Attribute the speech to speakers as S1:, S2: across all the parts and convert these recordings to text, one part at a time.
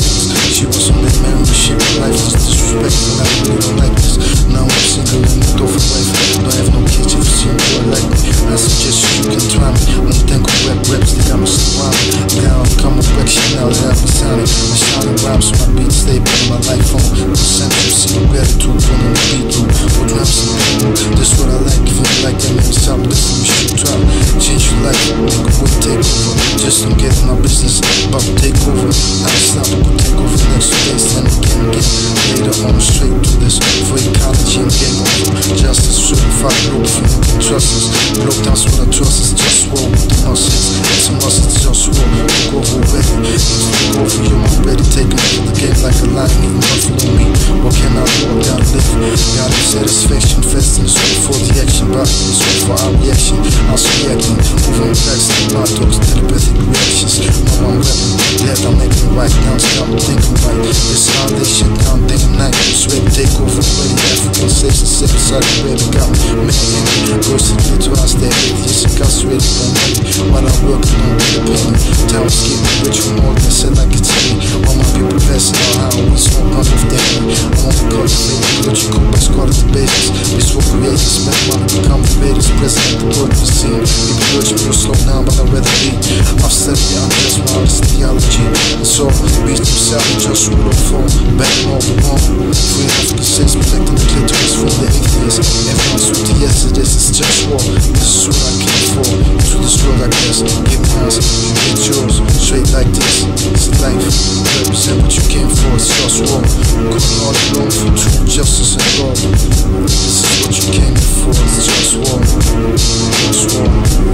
S1: reckless. She was on that man, but she was lifeless. Disrespectful, I really don't like this. Now I'm single and moved off a wife. Don't have no kids, if you see me, boy, like me. I suggest you can try me. Only think of rap raps, they got me surrounded. Now I'm coming back, shit now that I've been signing. I'm shining rhymes, my beats, they put my life on. Percentage, see no gratitude, put on the beat through. With raps and people, this what I like. If you like that, man, stop listening, you should try. Change your life, nigga, would take over. Just don't get in my business, about to take over. I ain't stopping, go take over next day, then again. Later on, straight to this. For ecology and game over. Justice, certified, Globalfirm, you can trust us. Blow down what I trust is JustWar with the muscles. It's a must, it's JustWar. Look over ready. Look over you, I'm ready. Taking over the game like a lion, eating buffalo meat. What can I do? I gotta live. Gotta satisfaction, fasting is all for the action. Body is all for our reaction. I'll reacting, moving fast. My dogs, telepathic reactions. No, I'm rapping. Glad I'm making right now. Stop thinking right. It's how they shit down day and night. Sweat take over ready. African states and sip inside the baby got me. Man, girls to get to us, they're atheists, incarcerated by money. While I'm working on the payment. Time is getting rich from more than said like it's me. All my people passing out how we smoke on with them. I want to cultivate the culture, cool, but squad of the babies. This will create this make money, become the babies. President, the world of the scene. People urging me to slow down, but I'd rather be. I've studied, I'm just my artist theology. And so, beast himself, just rule of form. Back all the wrong. Free African sex, protecting the clitoris from the atheists. Everyone's with the yesterdays, it's JustWar. This is what I came for. To this world, I guess. Get mine, you get yours. Straight like this. It's life. Represent what you came for. It's JustWar. Going all alone for truth, justice, and God. This is what you came for. It's JustWar. JustWar.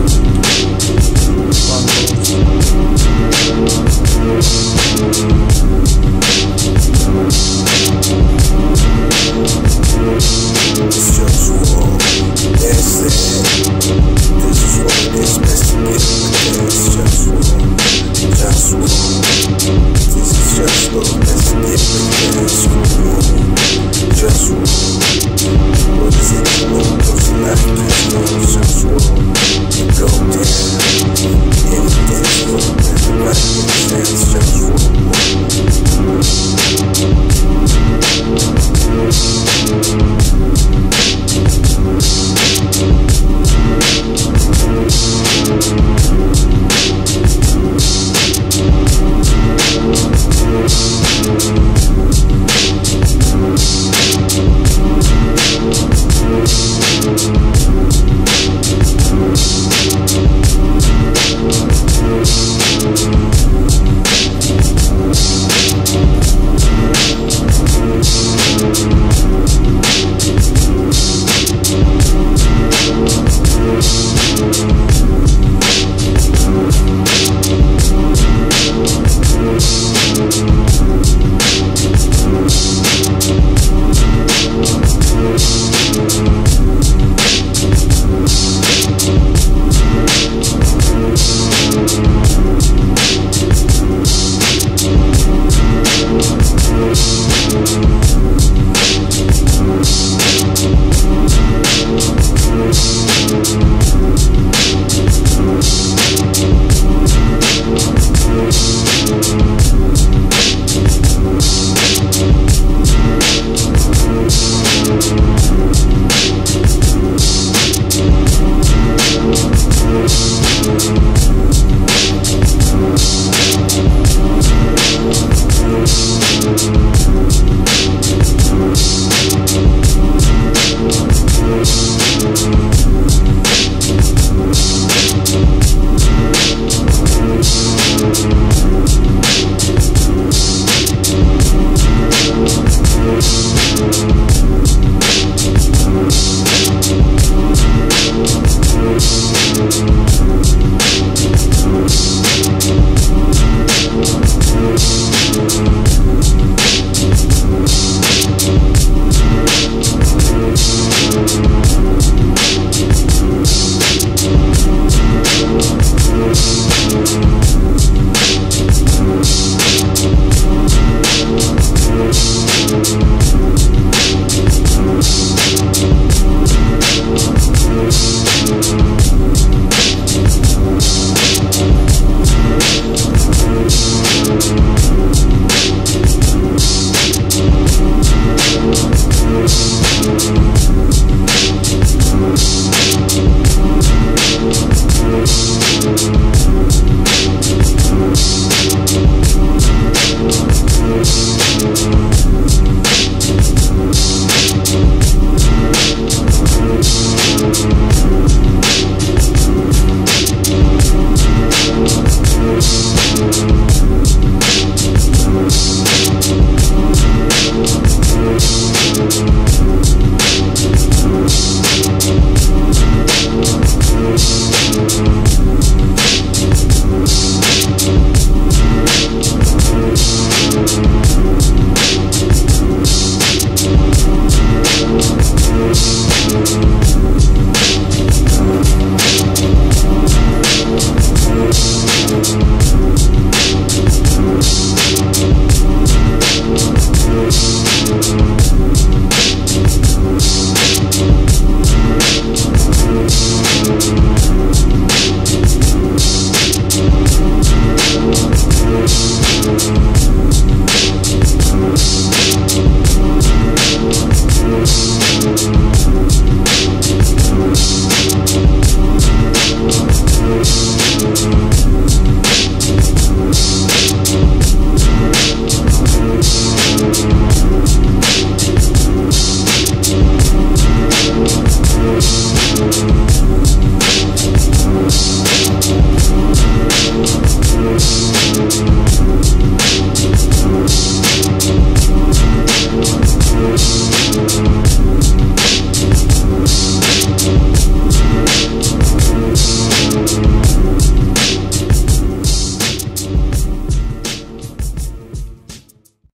S2: It's JustWar. That's it. This is what it is. Best to get it. It's JustWar. JustWar. This is JustWar. Best to get it. It's JustWar. What is it? What's the life? It's JustWar. You go down. Anything's good. Everybody understands. It's JustWar.